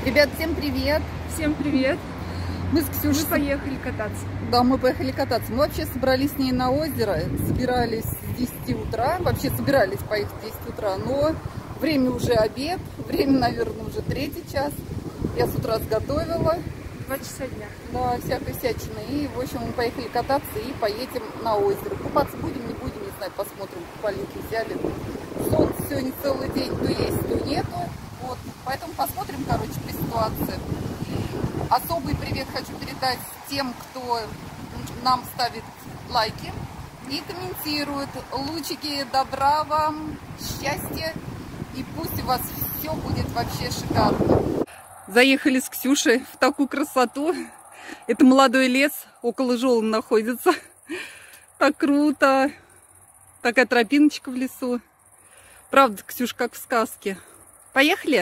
Ребят, всем привет! Всем привет! Мы с Ксюшей поехали кататься. Да, мы поехали кататься. Мы вообще собрались с ней на озеро, собирались с 10 утра. Вообще собирались поехать в 10 утра, но время уже обед, время, наверное, уже 3-й час. Я с утра сготовила. 2 часа дня. Да, всякой всячины. И, в общем, мы поехали кататься и поедем на озеро. Купаться будем, не будем, не знаю, посмотрим. Купальники взяли. Солнце сегодня целый день, то есть, то нету. Вот, поэтому посмотрим, короче, при ситуации. Особый привет хочу передать тем, кто нам ставит лайки и комментирует. Лучики, добра вам, счастья, и пусть у вас все будет вообще шикарно. Заехали с Ксюшей в такую красоту. Это молодой лес, около Жолна находится. Так круто. Такая тропиночка в лесу. Правда, Ксюша, как в сказке. Поехали?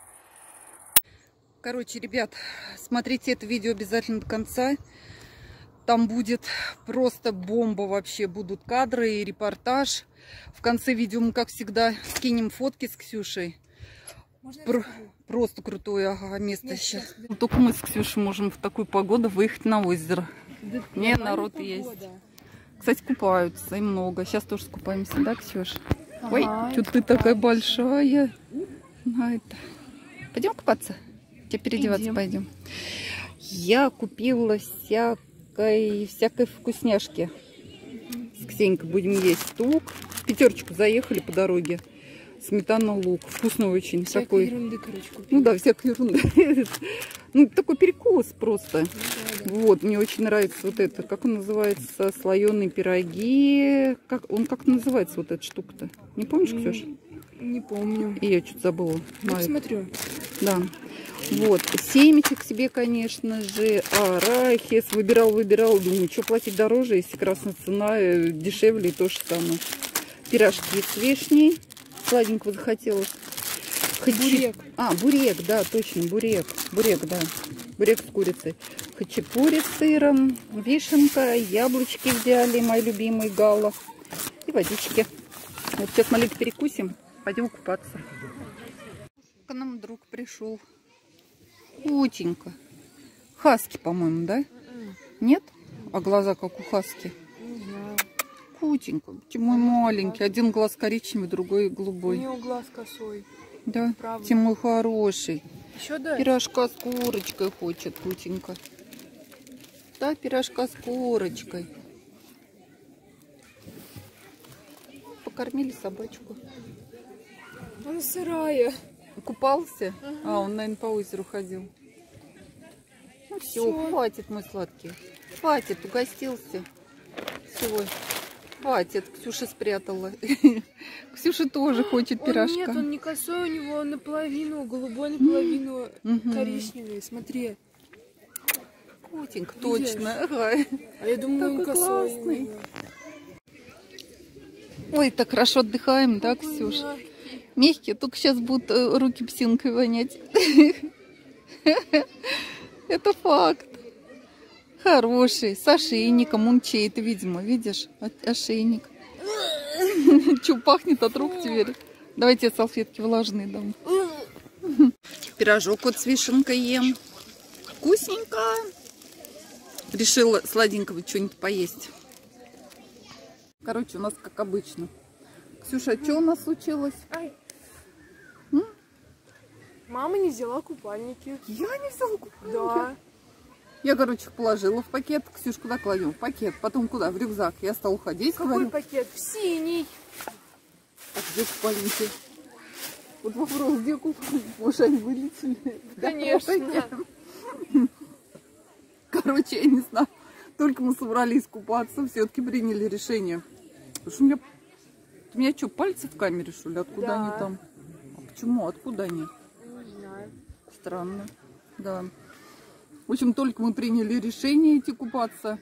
Короче, ребят, смотрите это видео обязательно до конца. Там будет просто бомба вообще. Будут кадры и репортаж. В конце видео мы, как всегда, скинем фотки с Ксюшей. Просто крутое место сейчас. Только мы с Ксюшей можем в такую погоду выехать на озеро. Да, не, народ погода есть. Кстати, купаются и много. Сейчас тоже скупаемся, да, Ксюша? Ага, ой, что ты такая большая. Пойдем купаться? Тебе переодеваться пойдем. Я купила всякой вкусняшки. С Ксенькой будем есть лук. В Пятерочку заехали по дороге. Сметана, лук. Вкусный очень. Всякой такой ерунды, короче, купили. Ну да, всякой ерунды. Ну, такой перекус просто. Да. Вот, мне очень нравится вот это. Как он называется? Слоеные пироги. Как называется вот эта штука-то? Не помнишь, Ксюша? Не помню. И я что-то забыла. Я посмотрю. Да. Вот. Семечек себе, конечно же. Арахис. Выбирал. Думаю, что платить дороже, если красная цена дешевле и то же самое. Пирожки с вишней. Сладенького захотелось. Бурек. Бурек, да, точно, бурек. Бурек, да. Бурек с курицей. Хачапури с сыром, вишенка, яблочки взяли, мои любимые, гала. И водички. Вот сейчас маленько перекусим, пойдем купаться. К нам друг пришел. Утенька. Хаски, по-моему, да? Нет? А глаза как у хаски? Кутенька, мой маленький. Один глаз коричневый, другой голубой. У него глаз косой. Да, ты мой хороший. Еще да? Пирожка с курочкой хочет, Кутенька. Да, пирожка с курочкой. Покормили собачку. Она сырая. Купался? Ага. Он, наверное, по озеру ходил. Ну все, хватит, мой сладкий. Хватит, угостился. Всего. Хватит, Ксюша спрятала. Ксюша тоже хочет пирожка. Нет, он не косой, у него наполовину голубой, наполовину коричневый. Смотри. Котенька, точно. Ага. А я думаю, он косой. Классный. Ой, так хорошо отдыхаем, да, Ксюша? Мягкие, только сейчас будут руки псинкой вонять. Это факт. Хороший, с ошейником, он чей-то, видимо, видишь, ошейник. Че, пахнет от рук теперь? Давайте салфетки влажные дам. Пирожок вот с вишенкой ем. Вкусненько. Решила сладенького что-нибудь поесть. Короче, у нас как обычно. Ксюша, а что у нас случилось? Мама не взяла купальники. Я не взяла купальники? Да. Я, короче, положила в пакет. Ксюш, куда кладем? В пакет. Потом куда? В рюкзак. Я стала уходить. Какой говорю, пакет? В синий. А где купальники? Вот вопрос, где купальники? Может, они вылетели? Конечно. Короче, я не знаю. Только мы собрались купаться, все-таки приняли решение. Потому что у меня что, пальцы в камере, что ли? Откуда они там? А почему? Откуда они? Не знаю. Странно. Да. В общем, только мы приняли решение идти купаться.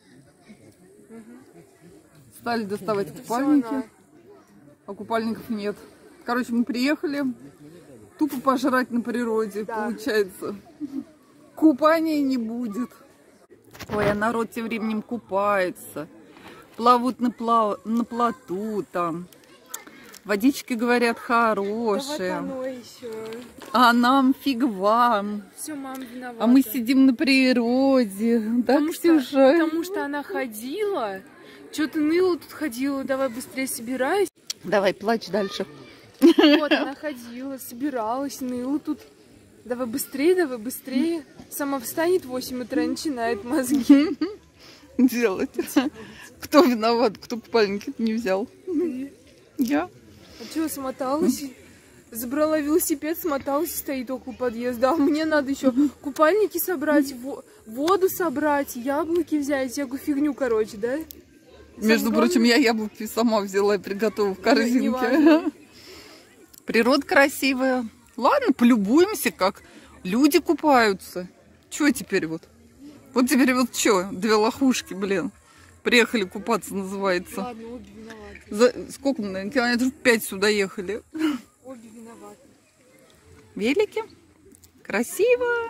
Стали доставать купальники. А купальников нет. Короче, мы приехали тупо пожрать на природе, получается. Купания не будет. Ой, а народ тем временем купается. Плавают на плоту там. Водички, говорят, хорошие. Давай еще. А нам фиг вам. Все, мама виновата. А мы сидим на природе. Да, Ксюша? Потому что она ходила. Что-то ныла тут ходила. Давай быстрее собирайся. Давай, плачь дальше. Вот она ходила, собиралась, ныла тут. Давай быстрее, давай быстрее. Сама встанет в 8 утра и начинает мозги делать. Кто виноват, кто купальники не взял? Ты. Я. А что, смоталась? Забрала велосипед, смоталась и стоит около подъезда. А мне надо еще купальники собрать, воду собрать, яблоки взять, всякую фигню, короче, да? Между прочим, я яблоки сама взяла и приготовила в корзинке. Природа красивая. Ладно, полюбуемся, как люди купаются. Чё теперь вот? Вот теперь вот что? Две лохушки, блин. Приехали купаться, называется. Ладно, обе виноваты. Сколько мы, наверное, километров 5 сюда ехали? Обе виноваты. Велики. Красиво.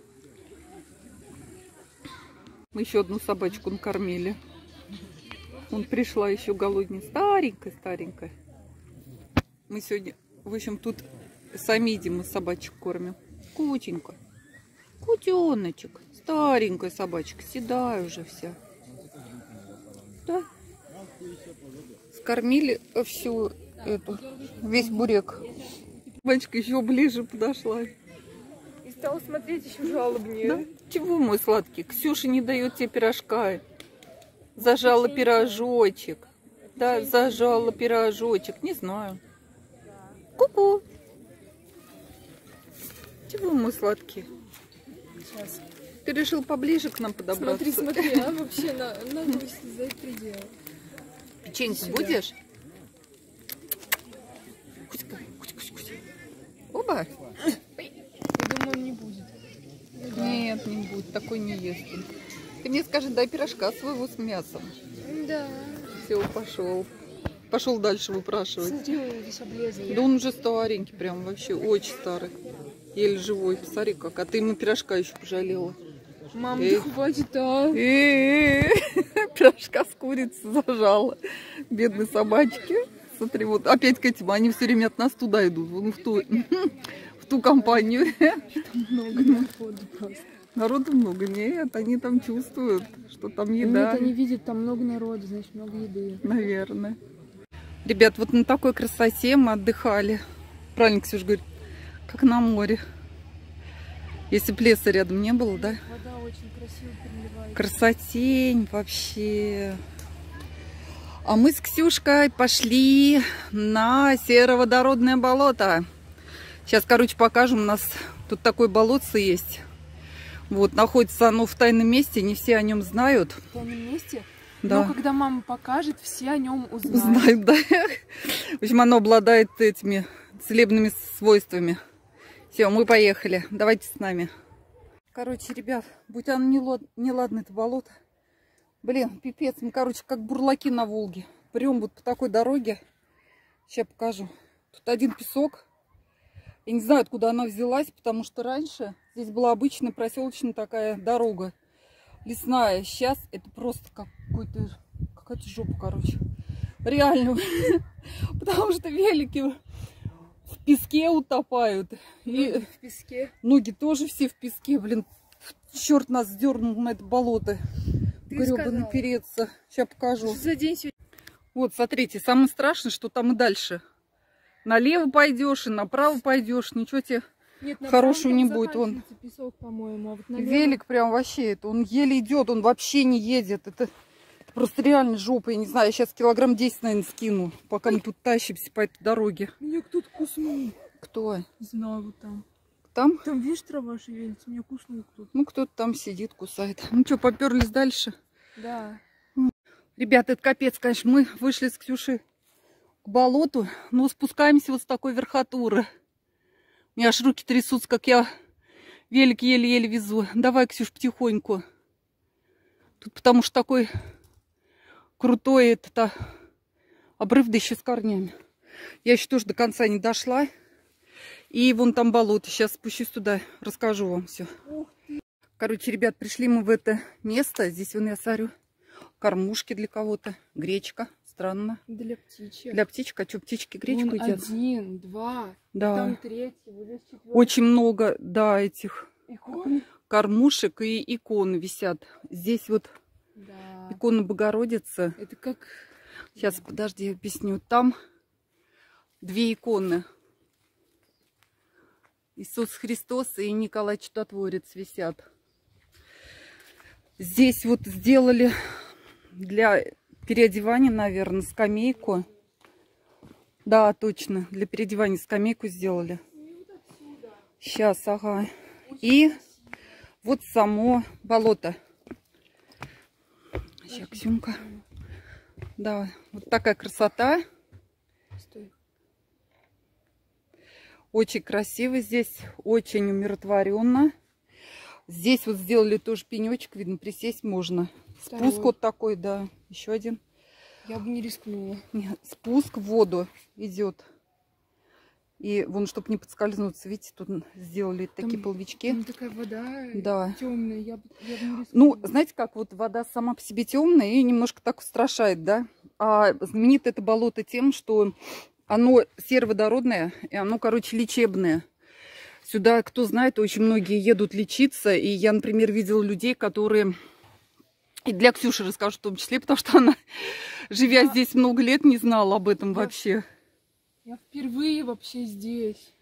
Мы еще одну собачку накормили. Он пришла еще голоднее. Старенькая. Мы сегодня, в общем, тут сами едим, мы собачек кормим. Кутенька. Кутеночек. Старенькая собачка. Седая уже вся. Да. Скормили всю эту, весь бурек. Собачка еще ближе подошла. И стала смотреть еще жалобнее. Да? Чего, мой сладкий? Ксюша не дает тебе пирожка. Зажала пирожочек. Да, зажала пирожочек. Не знаю. Ку-ку. Чего, мой сладкий? Сейчас. Ты решил поближе к нам подобраться? Смотри, а вообще на за предел. Печеньку будешь? Оба? Я думаю, он не будет. Нет, не будет. Такой не ест. Ты мне скажи, дай пирожка своего с мясом. Да. Все, пошел. Пошел дальше выпрашивать. Смотри, он весь облезлый. Да он уже старенький, прям вообще очень старый. Еле живой. Посмотри как. А ты ему пирожка еще пожалела. Мам, да хватит, а? Пирожка с курицей зажала. Бедные собачки. Смотри, вот опять к этим. Они все время от нас туда идут. Вон в ту компанию. Там много народу просто. Народу много. Нет, они там чувствуют, что там еда. Нет, они видят, там много народу, значит, много еды. Наверное. Ребят, вот на такой красоте мы отдыхали. Правильно Ксюша говорит, как на море. Если б леса рядом не было, да? Вода очень красиво переливается. Красотень вообще. А мы с Ксюшкой пошли на сероводородное болото. Сейчас, короче, покажем. У нас тут такое болотце есть. Вот, находится оно в тайном месте. Не все о нем знают. В тайном месте? Да. Но когда мама покажет, все о нем узнают. Знают, да. В общем, оно обладает этими целебными свойствами. Все, мы поехали. Давайте с нами. Короче, ребят, будь оно неладно, это болото. Блин, пипец. Мы, короче, как бурлаки на Волге. Прям вот по такой дороге. Сейчас покажу. Тут один песок. Я не знаю, откуда она взялась, потому что раньше здесь была обычная проселочная такая дорога. Лесная. Сейчас это просто какая-то жопа, короче. Реально. Потому что велики в песке утопают. И в песке. ноги тоже все в песке. Блин, черт нас сдернул на это болото. Гребаный переться. Сейчас покажу. Что за день сегодня? Вот, смотрите, самое страшное, что там и дальше. Налево пойдешь и направо пойдешь. Ничего тебе хорошего не будет. Он песок, по-моему. А вот велик прям вообще. Это он еле идет, он вообще не едет. Это просто реально жопа. Я не знаю, я сейчас килограмм 10, наверное, скину, пока мы тут тащимся по этой дороге. Меня кто-то куснул. Кто? Не знаю, вот там. Там? Там, видишь, трава шевелится. Меня куснул кто-то. Ну, кто-то там сидит, кусает. Ну что, поперлись дальше? Да. Ребята, это капец, конечно. Мы вышли с Ксюшей к болоту, но спускаемся вот с такой верхотуры. У меня аж руки трясутся, как я велик еле-еле везу. Давай, Ксюш, потихоньку. Тут потому что такой крутой этот обрыв, да еще с корнями. Я еще тоже до конца не дошла. И вон там болото. Сейчас спущусь туда, расскажу вам все. Короче, ребят, пришли мы в это место. Здесь вон я сорю. Кормушки для кого-то. Гречка странно. Для птичек. Для птичек, а что, птички гречку едят? 1, 2, да. Там 3, вот здесь 4. Очень много, да, этих икон. Кормушек и икон висят. Здесь вот икона Богородицы. Это как... Сейчас, подожди, я объясню. Там 2 иконы. Иисус Христос и Николай Чудотворец висят. Здесь вот сделали для переодевания, наверное, скамейку. Да, точно, для переодевания скамейку сделали. Сейчас, ага. И вот само болото. Сейчас, Ксюнька. Да, вот такая красота. Очень красиво здесь, очень умиротворенно. Здесь вот сделали тоже пенечек, видно, присесть можно. Спуск вот такой, да. Еще один. Я бы не рискнула. Нет, спуск в воду идет. И вон, чтобы не подскользнуться, видите, тут сделали такие половички. Там такая вода, да, темная, я бы не рискнула. Ну, знаете, как вот вода сама по себе темная и немножко так устрашает, да? А знаменито это болото тем, что оно сероводородное, и оно, короче, лечебное. Сюда, кто знает, очень многие едут лечиться. И я, например, видела людей, которые... И для Ксюши расскажу в том числе, потому что она, живя здесь много лет, не знала об этом вообще. Я впервые вообще здесь.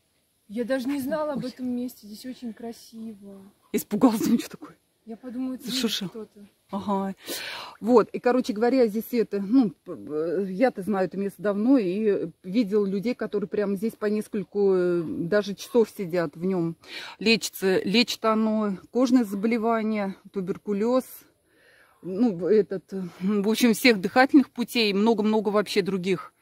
Я даже не знала об этом месте. Здесь очень красиво. Испугался, ничего такое. Я подумала, это кто-то. Ага. Вот, и, короче говоря, здесь это, ну, я-то знаю это место давно, и видел людей, которые прямо здесь по нескольку даже часов сидят в нем. Лечится. Лечит оно кожные заболевания, туберкулез, ну, в общем, всех дыхательных путей, много-много вообще других.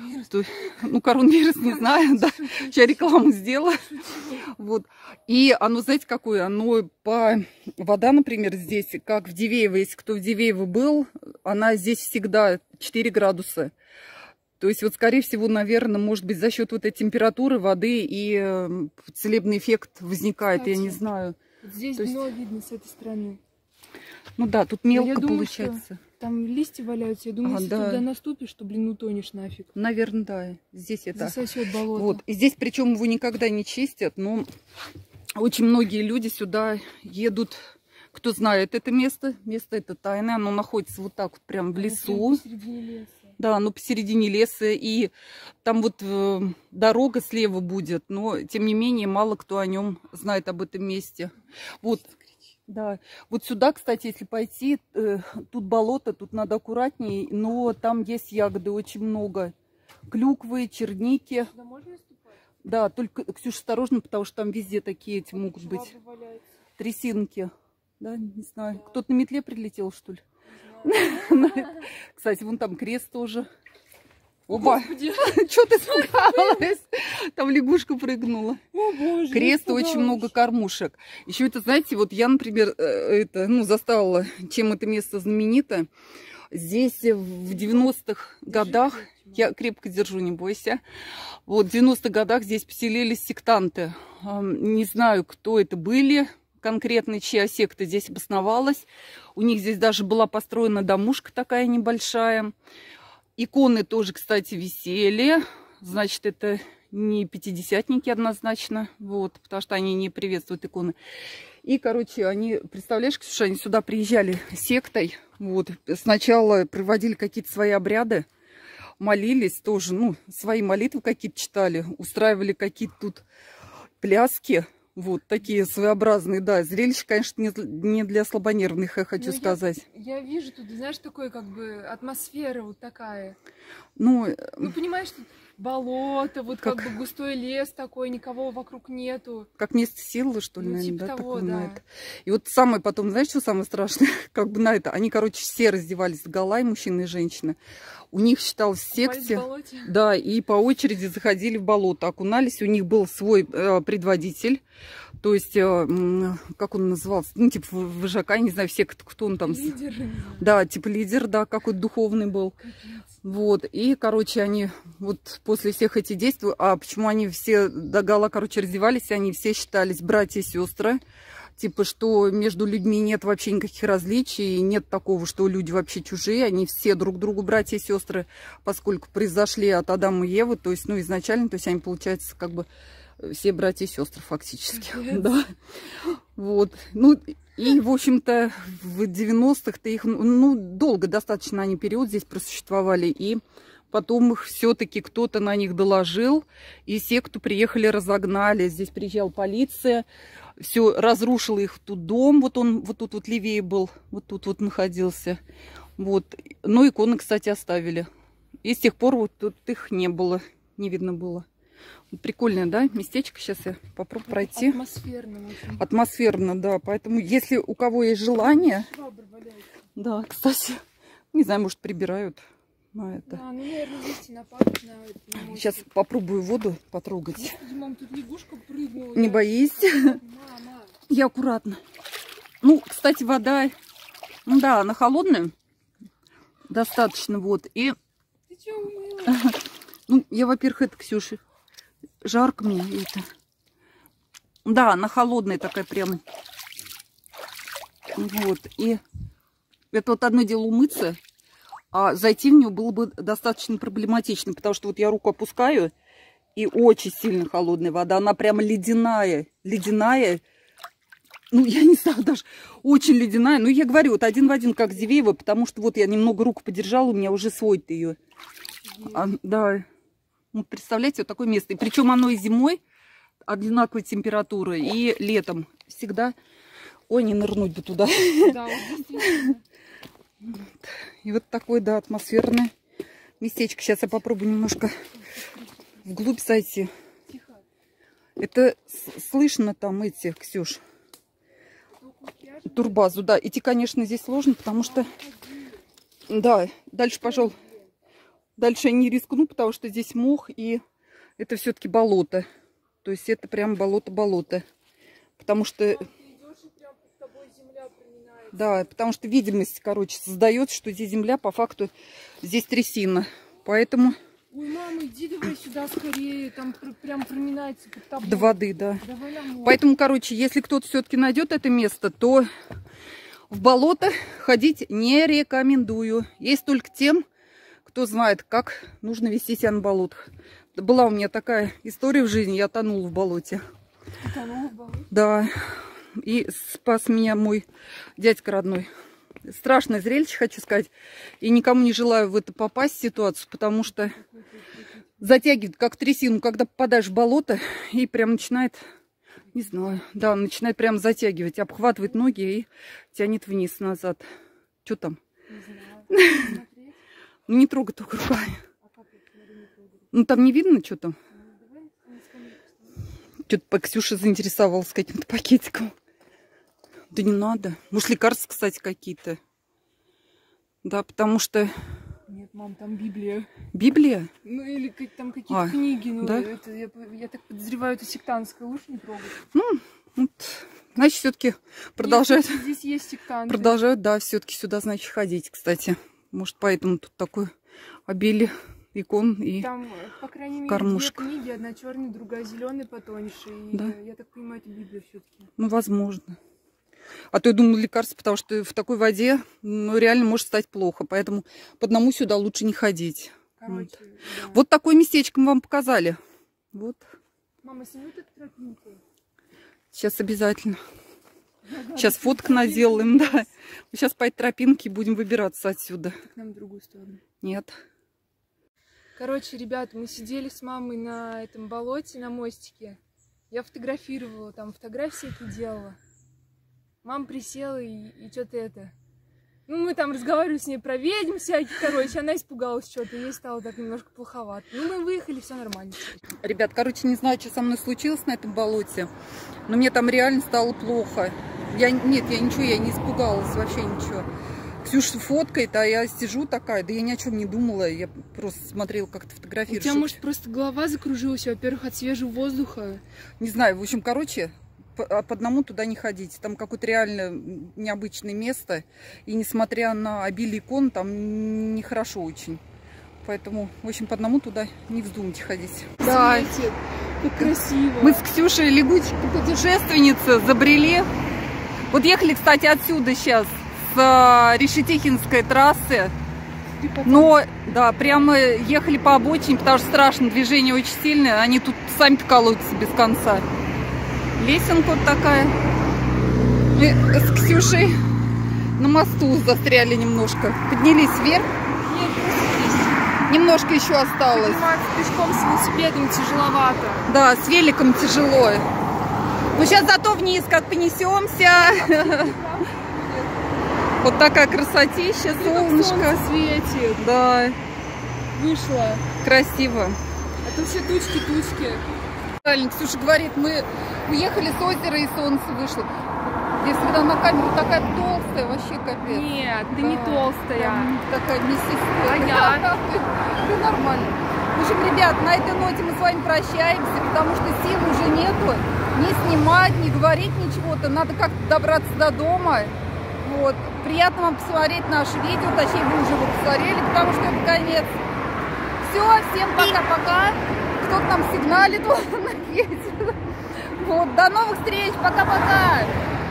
Ну, коронавирус не знаю, да. Сейчас рекламу сделаю. Вот. И оно, знаете, какое? Оно вода, например, здесь, как в Дивеево. Если кто в Дивеево был, она здесь всегда 4 градуса. То есть, вот, скорее всего, наверное, может быть, за счет вот этой температуры воды и целебный эффект возникает, кстати, я не знаю. Здесь дно видно с этой стороны. Ну да, тут мелко получается. Там листья валяются. Я думаю, если туда наступишь, то, блин, утонешь нафиг. Наверное, да. Здесь это... Засосет болото. Вот. И здесь, причем, его никогда не чистят, но очень многие люди сюда едут. Кто знает это место. Место это тайное. Оно находится вот так вот прям в лесу. Посередине леса. Да, оно посередине леса. И там вот дорога слева будет. Но, тем не менее, мало кто о нем знает, об этом месте. Вот. Да, вот сюда, кстати, если пойти, тут болото, тут надо аккуратнее, но там есть ягоды очень много. Клюквы, черники. Сюда можно ступать? Да, только, Ксюша, осторожно, потому что там везде такие эти могут быть трясинки. Да, не знаю. Кто-то на метле прилетел, что ли? Кстати, вон там крест тоже. Оба! Что ты испугалась? Там лягушка прыгнула. О, боже, крест, очень много кормушек. Еще это, знаете, вот я, например, застала, чем это место знаменито. Здесь в 90-х годах, я крепко держу, не бойся, вот в 90-х годах здесь поселились сектанты. Не знаю, кто это были конкретно, чья секта здесь обосновалась. У них здесь даже была построена домушка такая небольшая. Иконы тоже, кстати, висели. Значит, это не пятидесятники однозначно. Вот, потому что они не приветствуют иконы. И, короче, они, представляешь, Ксюша, они сюда приезжали сектой. Вот, сначала проводили какие-то свои обряды. Молились тоже, ну, свои молитвы какие-то читали. Устраивали какие-то тут пляски. Вот такие своеобразные, да, зрелище, конечно, не для слабонервных, я хочу сказать. Я вижу тут, знаешь, такое как бы атмосфера вот такая. Ну, понимаешь, тут болото, вот как бы густой лес такой, никого вокруг нету. Как место силы, что ли, наверное, типа да, того, такое, да. на это. И вот самое потом, знаешь, что самое страшное? Как бы на это, они, короче, все раздевались догола, и мужчины, и женщины. У них считалось в секте, да, и по очереди заходили в болото, окунались, у них был свой предводитель, то есть, как он назывался, ну, типа вожака, не знаю, все, кто он там. Лидер. Да, типа лидер, да, какой-то духовный был. Капец. Вот, и, короче, они вот после всех этих действий, а почему они все догола, короче, раздевались, они все считались братья и сестры. типа, что между людьми нет вообще никаких различий, нет такого, что люди вообще чужие, они все друг другу братья и сестры, поскольку произошли от Адама и Евы, то есть, ну, изначально, то есть они, получается, как бы все братья и сестры фактически, да, вот, ну, и, в общем-то, в 90-х-то их, ну, долго достаточно они период здесь просуществовали, и потом их все-таки кто-то на них доложил, и все, кто приехали, разогнали. Здесь приезжала полиция, все разрушило их тут дом, вот он вот тут вот левее был, вот тут вот находился. Вот. Но иконы, кстати, оставили. И с тех пор вот тут их не было, не видно было. Прикольное, да, местечко. Сейчас я попробую пройти. Атмосферно. Очень. Атмосферно, да. Поэтому, если у кого есть желание... Да, кстати, не знаю, может, прибирают. На это. Да, ну, наверное, здесь на память, на сейчас попробую воду потрогать. Господи, мам, тут лягушка прыгнула. Не боись? Мама. Я аккуратно. Ну, кстати, вода, да, она холодная. Достаточно, вот. И... Ты чё умыла? Ну, я, во-первых, это, Ксюша, жарко мне это. Да, она холодная такая прям. Вот. И это вот одно дело умыться, а зайти в нее было бы достаточно проблематично, потому что вот я руку опускаю, и очень сильно холодная вода. Она прямо ледяная. Ледяная. Ну, я не знаю, даже очень ледяная. Ну, я говорю, вот один в один, как Зивеева, потому что вот я немного руку подержала, у меня уже свой-то ее. Да. Ну, представляете, вот такое место. И причем оно и зимой одинаковой температуры, и летом всегда... Ой, не нырнуть бы туда. Да, вот действительно. И вот такое, да, атмосферное местечко. Сейчас я попробую немножко вглубь зайти. Тихо. Это слышно там эти, Ксюш, турбазу, да. Идти, конечно, здесь сложно, потому что... Да, дальше, пожалуй, дальше я не рискну, потому что здесь мох, и это все-таки болото. То есть это прям болото-болото. Потому что... Да, потому что видимость, короче, создается, что здесь земля, по факту здесь трясина. Поэтому... Ой, мама, иди давай сюда скорее, там прям проминается под тобой. До воды, да. Давай домой. Поэтому, короче, если кто-то все-таки найдет это место, то в болото ходить не рекомендую. Есть только тем, кто знает, как нужно вести себя на болотах. Была у меня такая история в жизни, я тонула в болоте. Тонула в болоте? Да. И спас меня мой дядька родной. Страшное зрелище, хочу сказать. И никому не желаю в это попасть, в ситуацию, потому что затягивает, как трясину, когда попадаешь в болото, и прям начинает, не знаю, да, начинает прям затягивать, обхватывает ноги и тянет вниз, назад. Что там? Не знаю. Ну, не трогай только руками. Ну, там не видно, что там? Что-то Ксюша заинтересовалась каким-то пакетиком. Да не надо. Может, лекарства, кстати, какие-то. Да, потому что... Нет, мам, там Библия. Библия? Ну, или там какие-то книги. Ну, да? Это, я так подозреваю, это сектантское. Лучше не трогать. Ну, вот, значит, все-таки продолжают... Нет, здесь есть сектанты. Продолжают, да, все-таки сюда, значит, ходить, кстати. Может, поэтому тут такое обилие икон и там, по крайней мере, кормушек. Две книги, одна черная, другая зеленая потоньше. И да. Я так понимаю, это Библия все-таки. Ну, возможно. А то я думала, лекарство, потому что в такой воде, ну, реально может стать плохо. Поэтому по одному сюда лучше не ходить. Короче, вот. Да. Вот такое местечко мы вам показали. Вот. Мама, сними эту тропинку. Сейчас обязательно. Сейчас фотку наделаем, да. Мы сейчас по этой тропинке будем выбираться отсюда. К нам в другую сторону. Нет. Короче, ребят, мы сидели с мамой на этом болоте, на мостике. Я фотографировала, там фотографии всякие делала. Мама присела и что-то это... Ну, мы там разговаривали с ней про ведьм всяких, короче. Она испугалась что-то, ей стало так немножко плоховато. Ну, мы выехали, все нормально. Ребят, короче, не знаю, что со мной случилось на этом болоте, но мне там реально стало плохо. Нет, я не испугалась, вообще ничего. Ксюша фоткает, а я сижу такая, да я ни о чем не думала, я просто смотрела, как ты фотографируешь. У тебя, может, просто голова закружилась, во-первых, от свежего воздуха? Не знаю, в общем, короче, по одному туда не ходить. Там какое-то реально необычное место, и несмотря на обилие икон, там нехорошо очень. Поэтому, в общем, по одному туда не вздумайте ходить. Да, как красиво. Мы с Ксюшей, лягушка-путешественница, забрели Вот ехали, кстати, отсюда сейчас, с Решетихинской трассы. Но, да, прямо ехали по обочине, потому что страшно, движение очень сильное. Они тут сами колотятся без конца. Лесенка вот такая. Мы с Ксюшей на мосту застряли немножко. Поднялись вверх. Немножко еще осталось. Подниматься пешком с велосипедом тяжеловато. Да, с великом тяжело. Ну, сейчас зато вниз как понесемся. Вот такая красотища, солнышко светит. Да. Вышло. Красиво. А то все тучки. Правильно, Ксюша говорит, мы уехали с озера и солнце вышло. Я всегда на камеру такая толстая, вообще капец. Нет, ты Да, не толстая. прям такая мясистая. А я? Ты нормально. В общем, ребят, на этой ноте мы с вами прощаемся, потому что сил уже нету. Не снимать, не говорить ничего-то. Надо как-то добраться до дома. Вот. Приятно вам посмотреть наше видео. Точнее, вы уже его посмотрели, потому что это конец. Все, всем пока-пока. Кто-то там сигналит, вот он едет. Вот, до новых встреч, пока-пока.